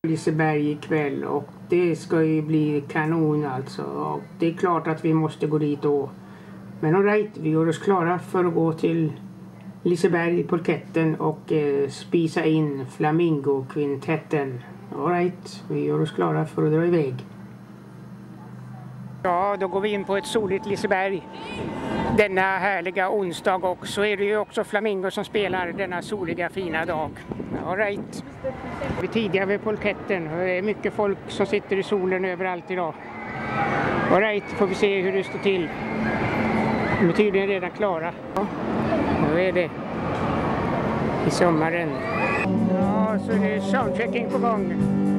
Liseberg ikväll och det ska ju bli kanon alltså. Och det är klart att vi måste gå dit då. Men all right, vi gör oss klara för att gå till Liseberg i polketten och spisa in Flamingo-kvintetten. All right, vi gör oss klara för att dra iväg. Ja, då går vi in på ett soligt Liseberg denna härliga onsdag, och så är det ju också Flamingo som spelar denna soliga fina dag. All right. Vi är tidigare vid polketten och det är mycket folk som sitter i solen överallt idag. All right, får vi se hur det står till. De är tydligen redan klara. Ja, nu är det i sommaren. Ja, så är det soundchecking på gång.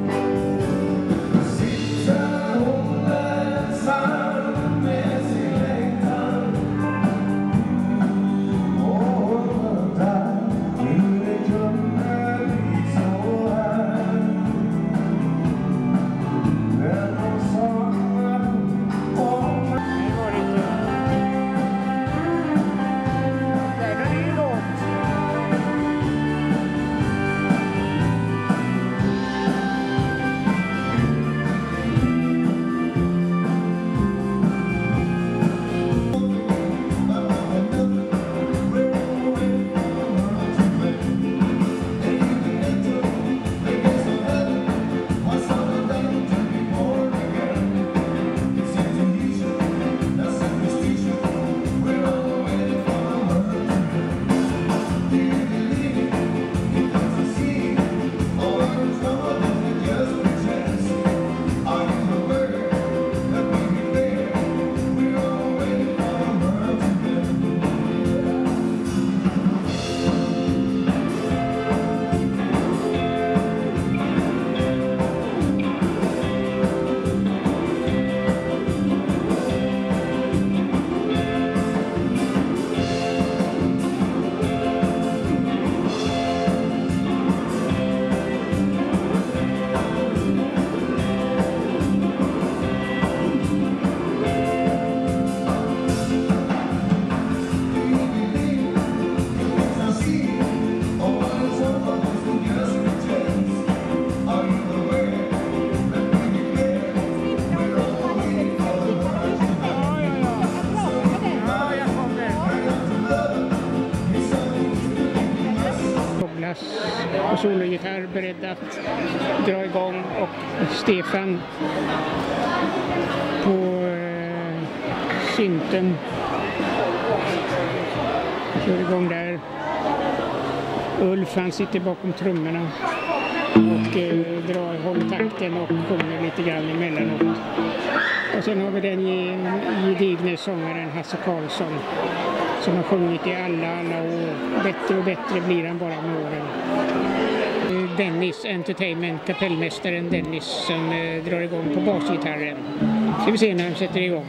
Och sologitarr beredd att dra igång, och Stefan på synten kör igång där. Ulf, han sitter bakom trummorna och håller takten och sjunger lite grann emellanåt. Och sen har vi den gedigne sångaren Hasse Karlsson som har sjungit i alla år. Bättre och bättre blir han bara med åren. Dennis Entertainment, kapellmästaren Dennis, som drar igång på basgitarren. Ska vi se när han sätter igång.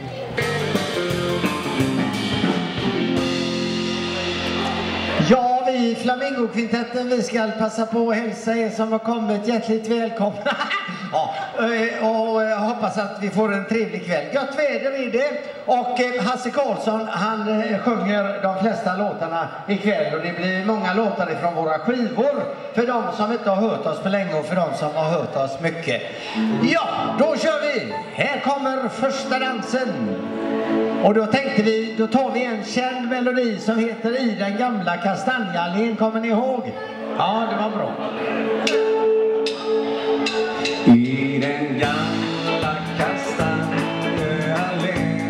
Ja, vi i Flamingo-kvintetten, vi ska passa på att hälsa er som har kommit hjärtligt välkomna. Ja, och jag hoppas att vi får en trevlig kväll. Gött väder är det. Och Hasse Karlsson, han sjunger de flesta låtarna ikväll. Och det blir många låtar ifrån våra skivor. För de som inte har hört oss på länge och för de som har hört oss mycket. Ja, då kör vi! Här kommer första dansen. Och då tänkte vi, då tar vi en känd melodi som heter I den gamla kastanjeallén. Kommer ni ihåg? Ja, det var bra. I den gamla kastanjeallén,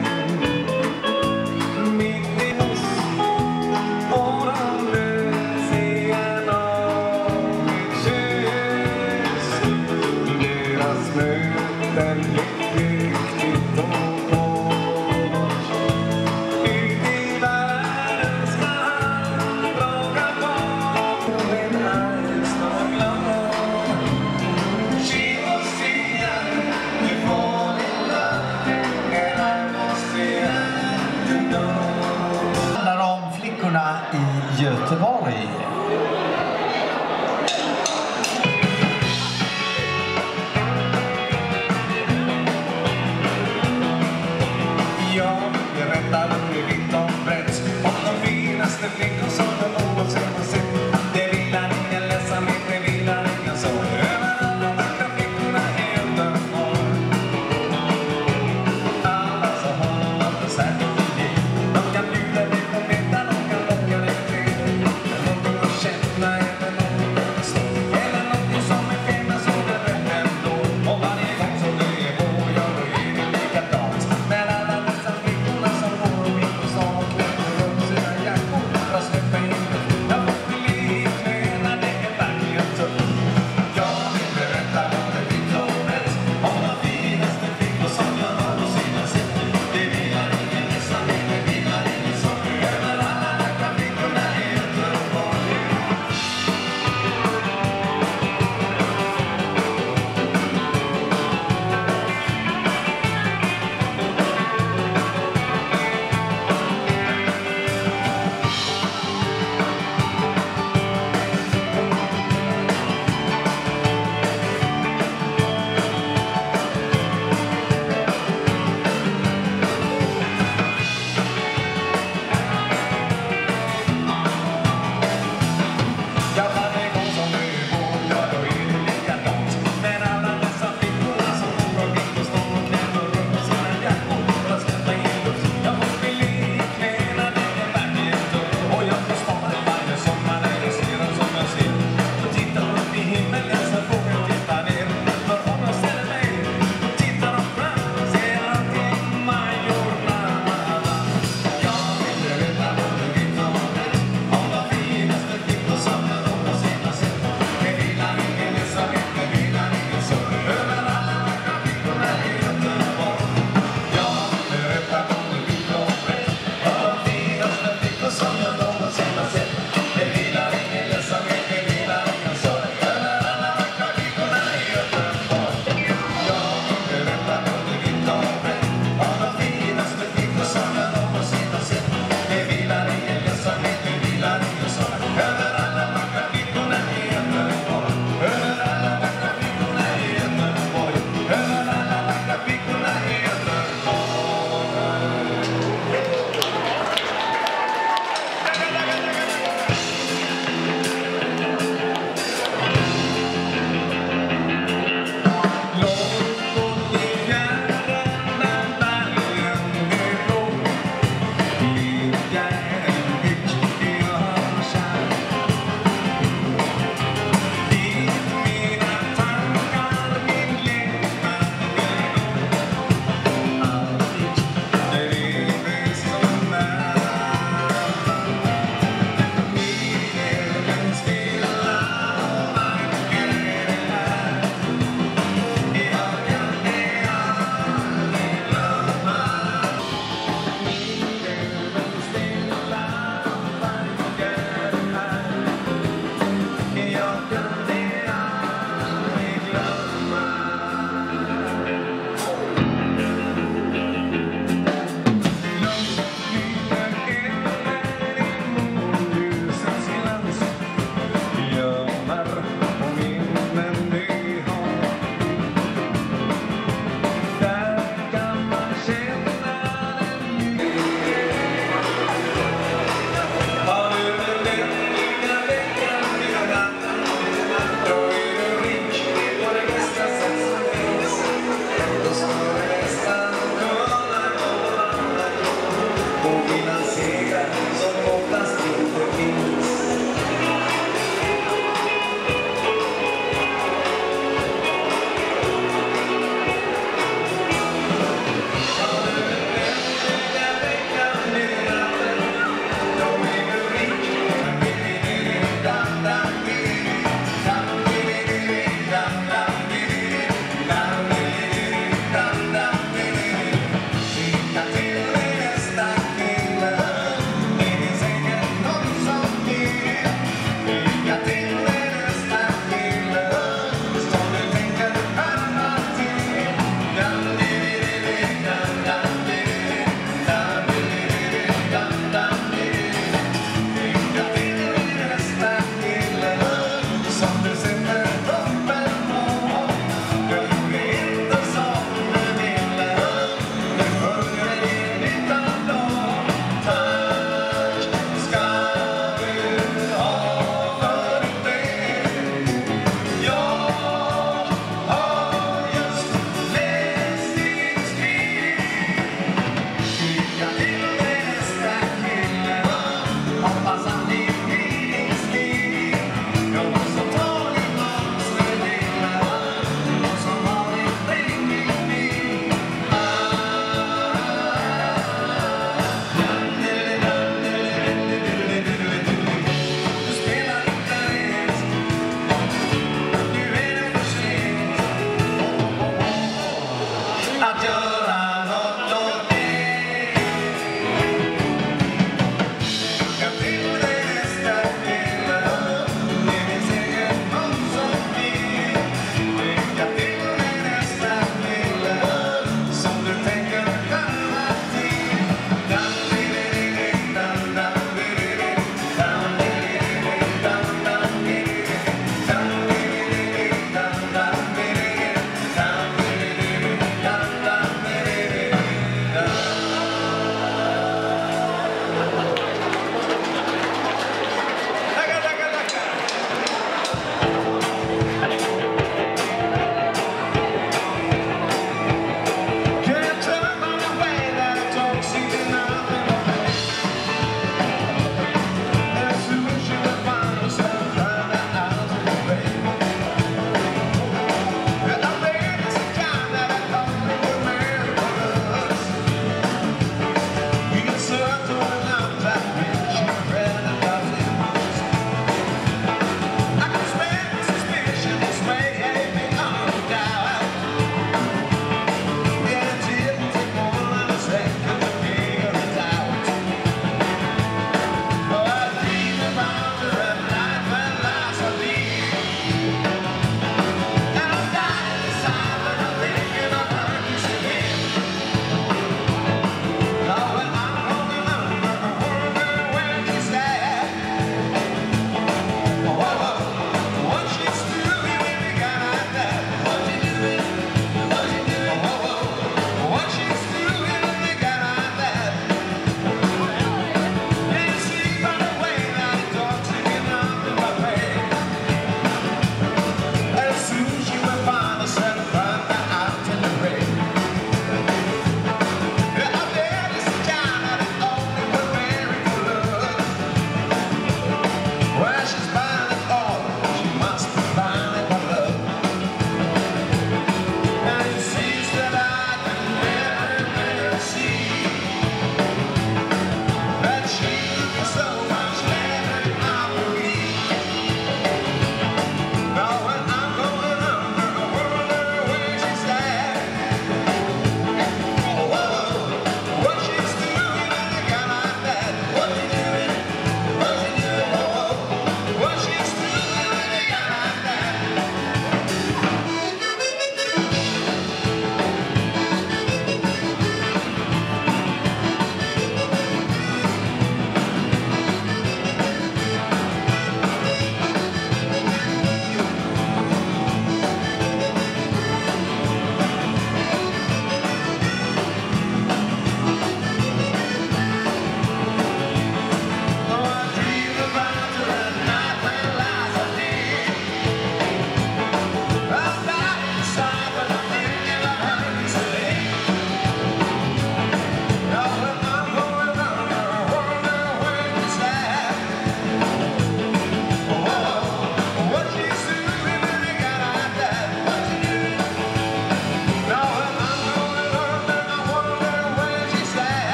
mitt i oss och de lösigen av mitt kyss. Deras möten lyckligt och kort. Ut i världen ska han plocka bort en häst och glad. I Göteborg. Jag berättar vitt om brett om de finaste flickor som de oavsett har sett. Det vill ingen ledsamhet, det vill ingen sorg. Över alla vackra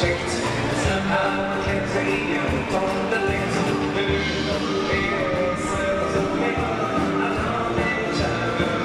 käckt. Han klätt sig i en tomtedräkt. Nu är det så lätt att han är kär.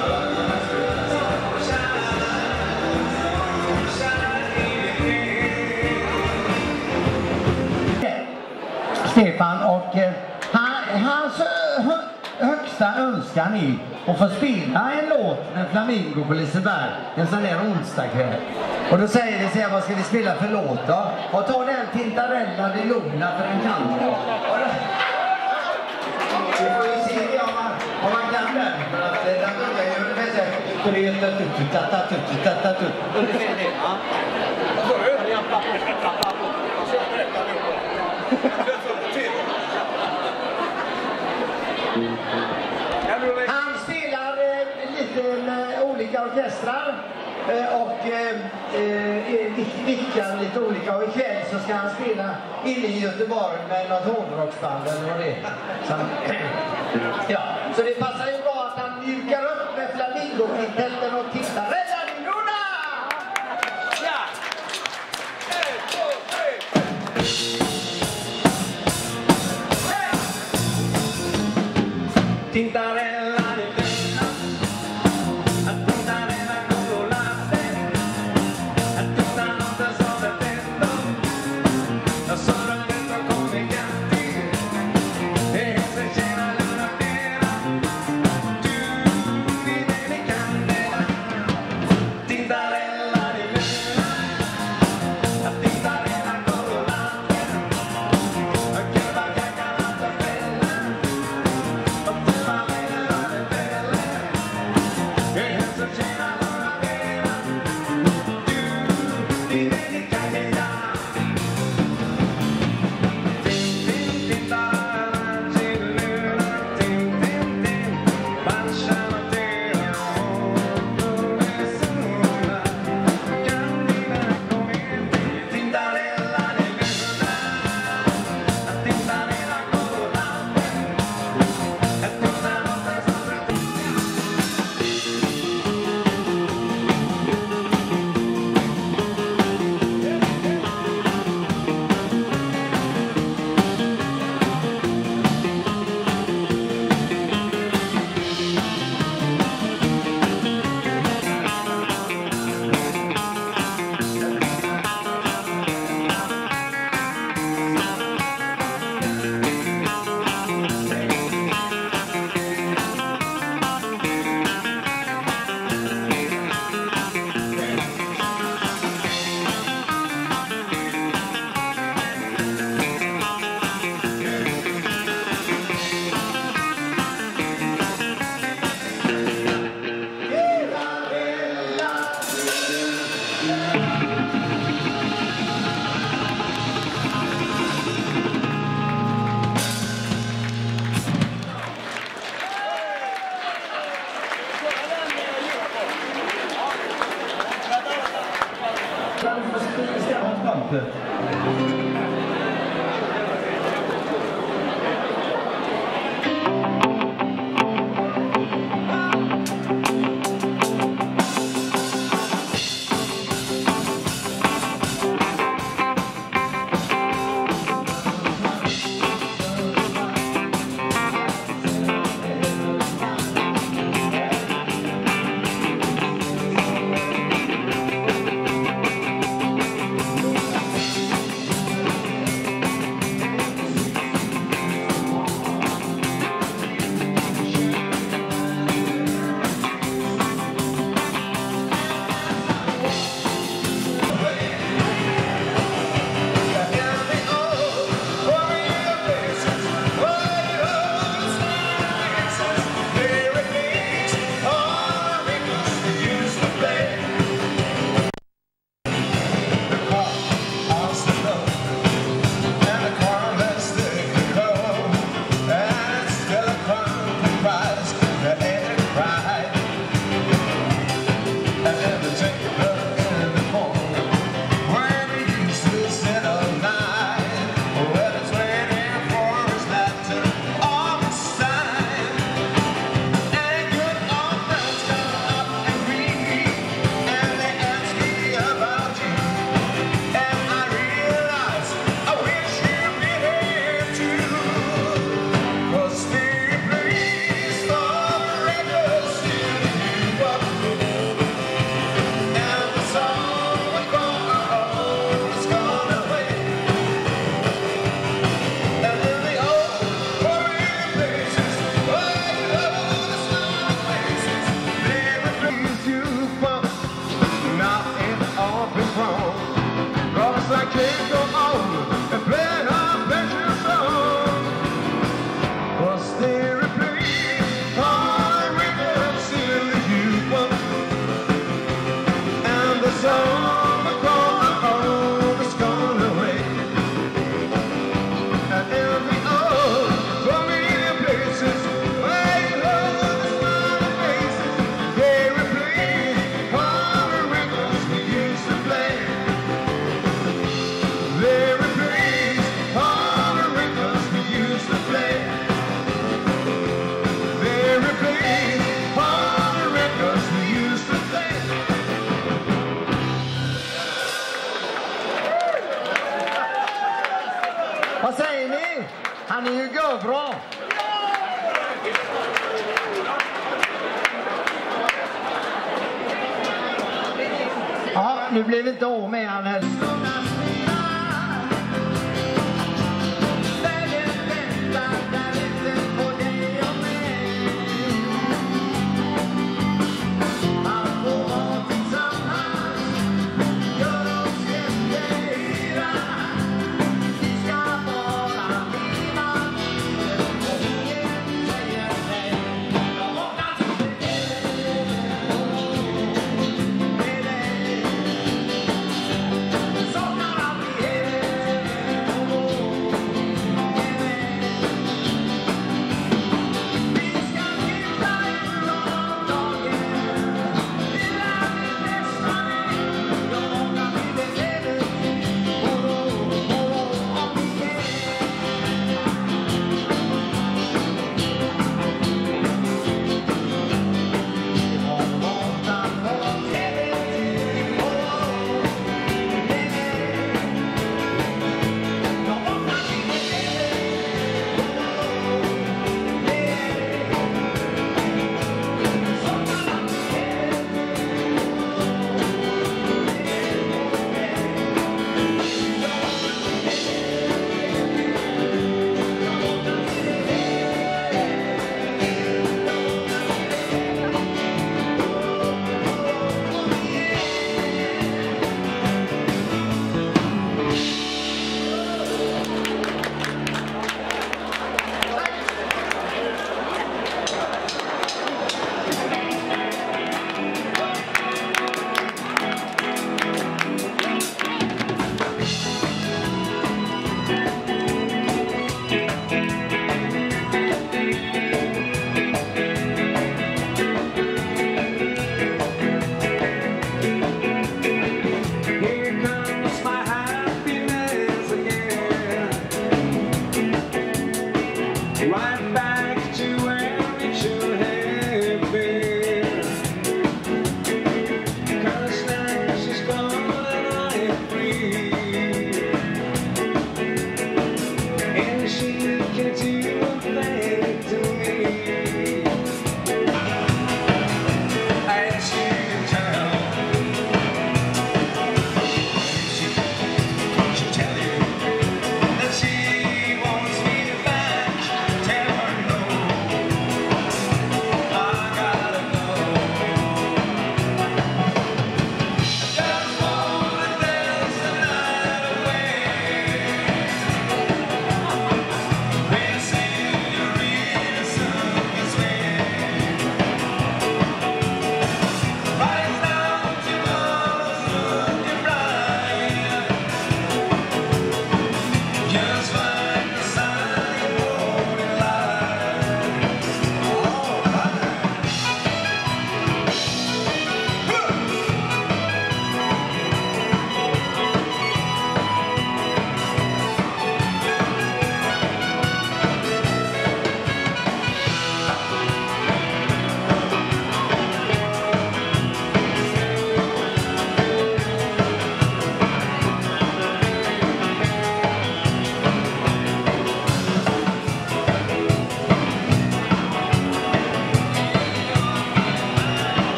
Stefan, och hans högsta önskan är att få spela en låt med Flamingo på Liseberg en sån där onsdagkväll. Och då säger vi så här, vad ska vi spela för låt då? Och ta den Tintarella di Luna för en kant. Vi får ju se om man kan den, för att den börjar ju ungefär så här. Ungefär det, ja. Han spelar lite med olika orkestrar och vickar lite olika, och ikväll så ska han spela inne i Göteborg med något hårdrocksband eller vad det är. Ja, så det passar ju bra att han mjukar upp med Flamingo-kvintetten och tittar. Rädda din Luna! Ja! 1, 2, 3! Tintarella di Luna, tintarella colorate, tutta notte sto bevuto, sono dentro come gatti, e se c'è la luna piena, tu mi devi candela. Tintarella di Luna, tintarella colorate, che va cagata bella. I can't go on and play our precious song. Was there a place I records in the youth, and the song upon the home is gone away, and every old familiar places where love is smiling faces, there a place all the records we used to play. There a place all the records we used to play. There a place all the records we used to play. Vad säger ni? Han är ju bra. Ja, nu blev vi inte av med han heller. So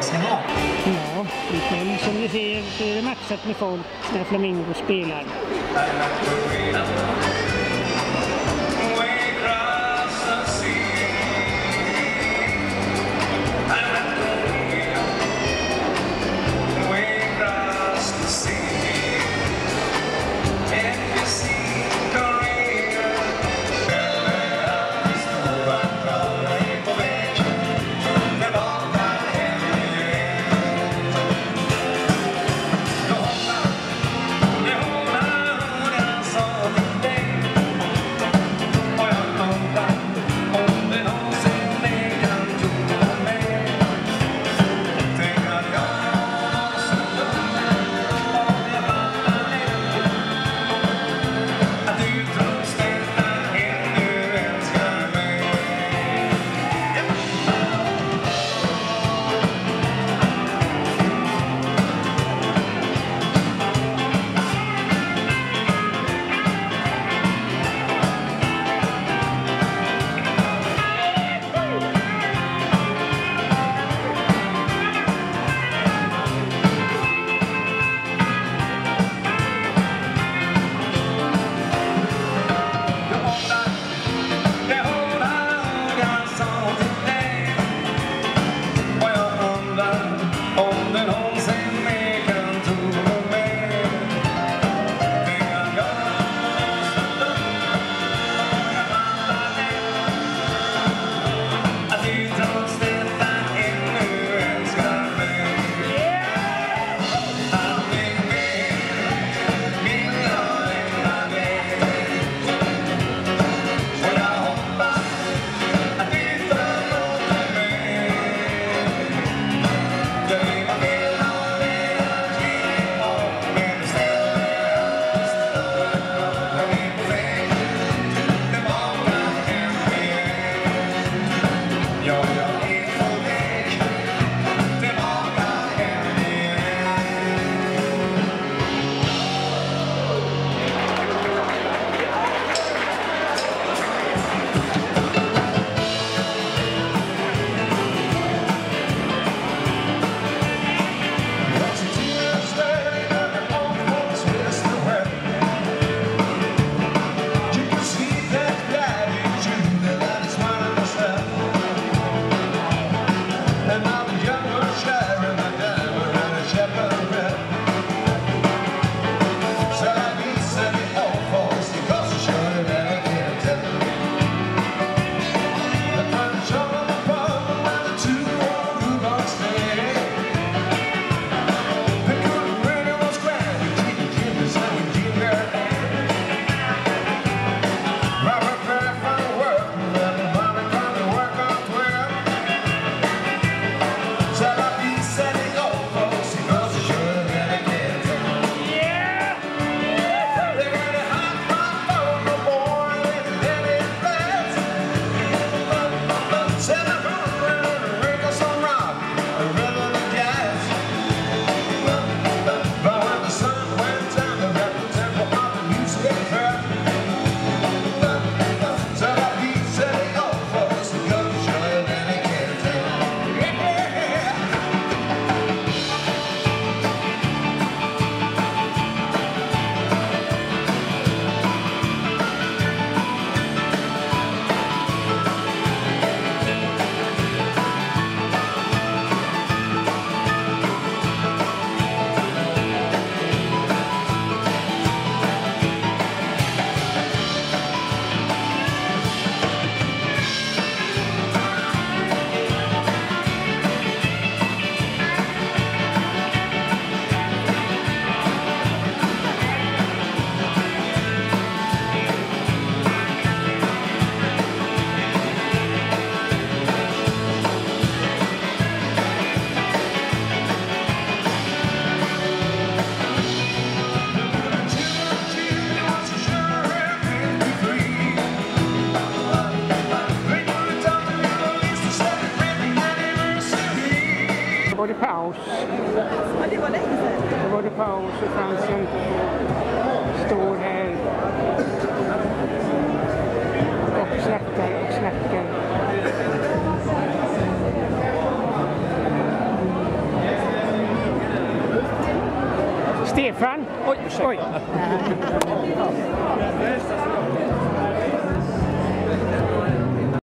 ska vara. Ja, ikväll som ni ser så är det maxat med folk när Flamingo spelar. var det paus. Ja, det var länge sedan. Då var det paus och Fransen står här och snackar och snackar. Oj.